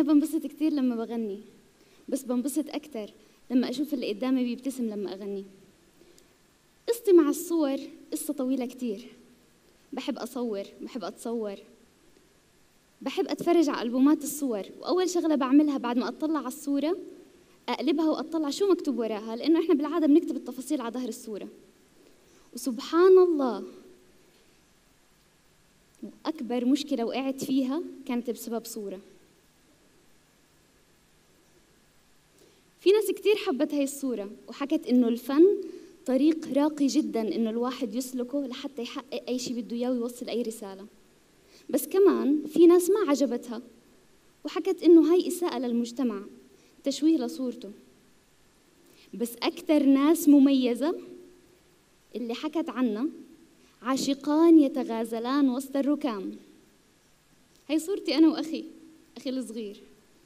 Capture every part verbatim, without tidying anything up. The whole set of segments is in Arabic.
بنبسط كتير لما بغني، بس بنبسط أكتر لما أشوف اللي قدامي بيبتسم لما أغني. قصتي مع الصور قصة طويلة كتير. بحب أصور، بحب أتصور، بحب أتفرج على ألبومات الصور، وأول شغلة بعملها بعد ما أطلع على الصورة أقلبها وأطلع شو مكتوب وراها، لأنه إحنا بالعادة بنكتب التفاصيل على ظهر الصورة. وسبحان الله أكبر مشكلة وقعت فيها كانت بسبب صورة. في ناس كتير حبت هاي الصورة وحكت إنه الفن طريق راقي جداً إنه الواحد يسلكه لحتى يحقق أي شيء بده إياه ويوصل أي رسالة. بس كمان في ناس ما عجبتها وحكت إنه هاي إساءة للمجتمع، تشويه لصورته. بس أكثر ناس مميزة اللي حكت عنها عاشقان يتغازلان وسط الركام. هاي صورتي أنا وأخي، أخي الصغير.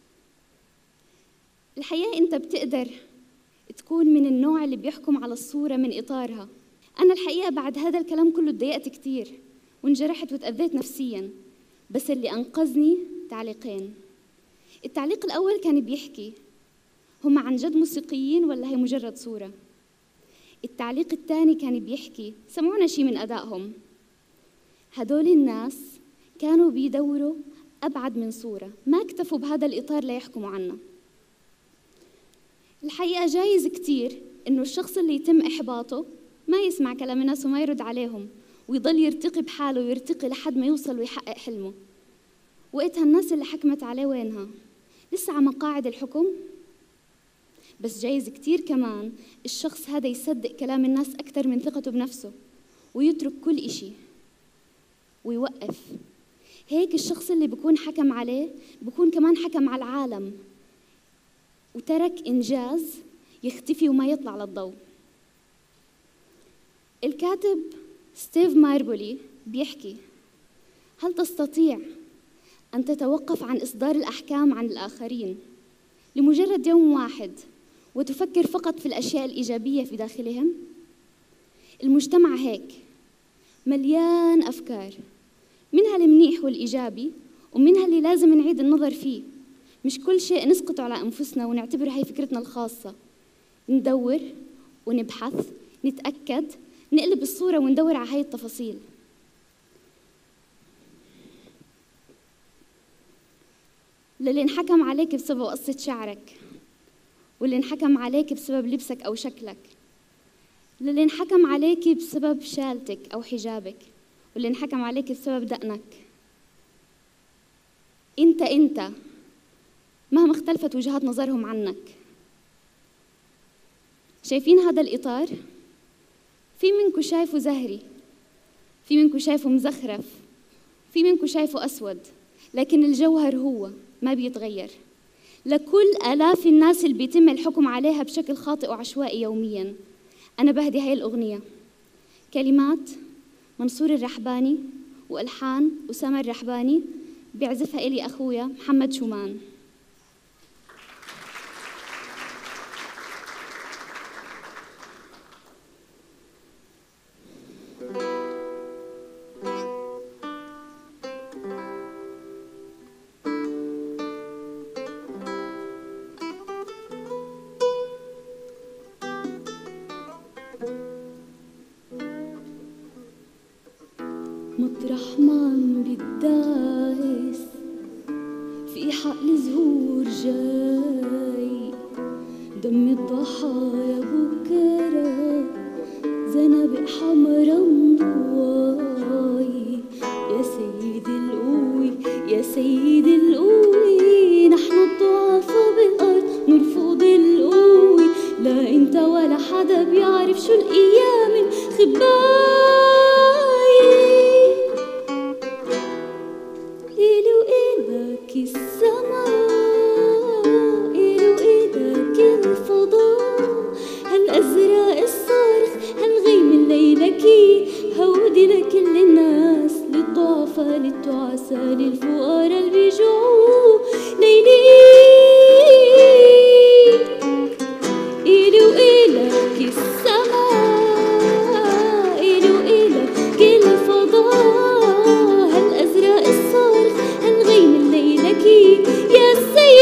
الحقيقة أنت بتقدر تكون من النوع اللي بيحكم على الصورة من إطارها. أنا الحقيقة بعد هذا الكلام كله تضايقت كتير وانجرحت وتأذيت نفسياً، بس اللي أنقذني تعليقين. التعليق الأول كان بيحكي هم عن جد موسيقيين ولا هي مجرد صورة؟ التعليق الثاني كان بيحكي سمعونا شيء من أدائهم. هدول الناس كانوا بيدوروا أبعد من صورة، ما اكتفوا بهذا الإطار ليحكموا عنا. الحقيقة جايز كتير إنه الشخص اللي يتم إحباطه ما يسمع كلام الناس وما يرد عليهم ويضل يرتقي بحاله ويرتقي لحد ما يوصل ويحقق حلمه. وقتها الناس اللي حكمت عليه وينها؟ لسه على مقاعد الحكم؟ بس جايز كتير كمان الشخص هذا يصدق كلام الناس أكثر من ثقته بنفسه ويترك كل إشي ويوقف. هيك الشخص اللي بكون حكم عليه بكون كمان حكم على العالم وترك إنجاز يختفي وما يطلع للضوء. الكاتب ستيف ماربولي بيحكي هل تستطيع أن تتوقف عن إصدار الأحكام عن الآخرين لمجرد يوم واحد وتفكر فقط في الأشياء الإيجابية في داخلهم؟ المجتمع هيك مليان أفكار، منها المنيح والإيجابي ومنها اللي لازم نعيد النظر فيه. مش كل شيء نسقط على أنفسنا ونعتبر هاي فكرتنا الخاصة. ندور ونبحث، نتأكد، نقلب الصورة وندور على هاي التفاصيل. للي انحكم عليك بسبب قصة شعرك، واللي انحكم عليك بسبب لبسك أو شكلك، للي انحكم عليك بسبب شالتك أو حجابك، واللي انحكم عليك بسبب دقنك. أنت أنت مهما اختلفت وجهات نظرهم عنك. شايفين هذا الإطار؟ في منكم شايفه زهري، في منكم شايفه مزخرف، في منكم شايفه أسود، لكن الجوهر هو ما بيتغير. لكل آلاف الناس اللي بيتم الحكم عليها بشكل خاطئ وعشوائي يومياً أنا بهدي هاي الأغنية. كلمات منصور الرحباني وألحان أسامة الرحباني، بيعزفها إلي أخويا محمد شومان. مطرح ما عم بتداس في حقل زهور جاي، دم الضحايا بكرة زنابق حمرا مضواي. يا سيدي القوي يا سيدي القوي، نحن الضعفاء بالأرض نرفض القوي. لا انت ولا حدا بيعرف شو الأيام الخباي. السماء إلو إيدك الفضاء، هالأزرق الصارخ هالغيم الليلكي، هودي لكل الناس للضعفاء للتعسى للفقراء اللي بيجوعوا ليلي. إلو إيلك السماء إلو إيلك الفضاء، هالأزرق الصارخ هالغيم الليلكي. يا سيدي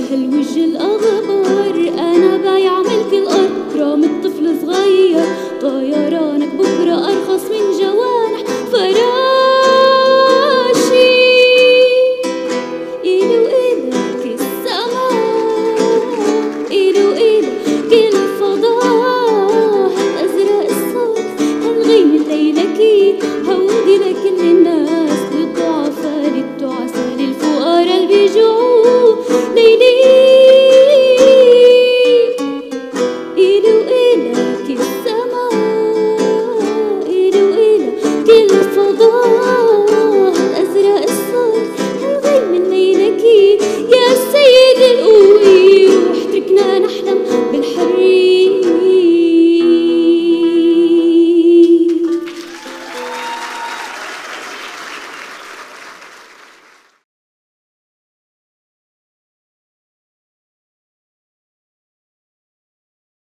هالوجه الأغبى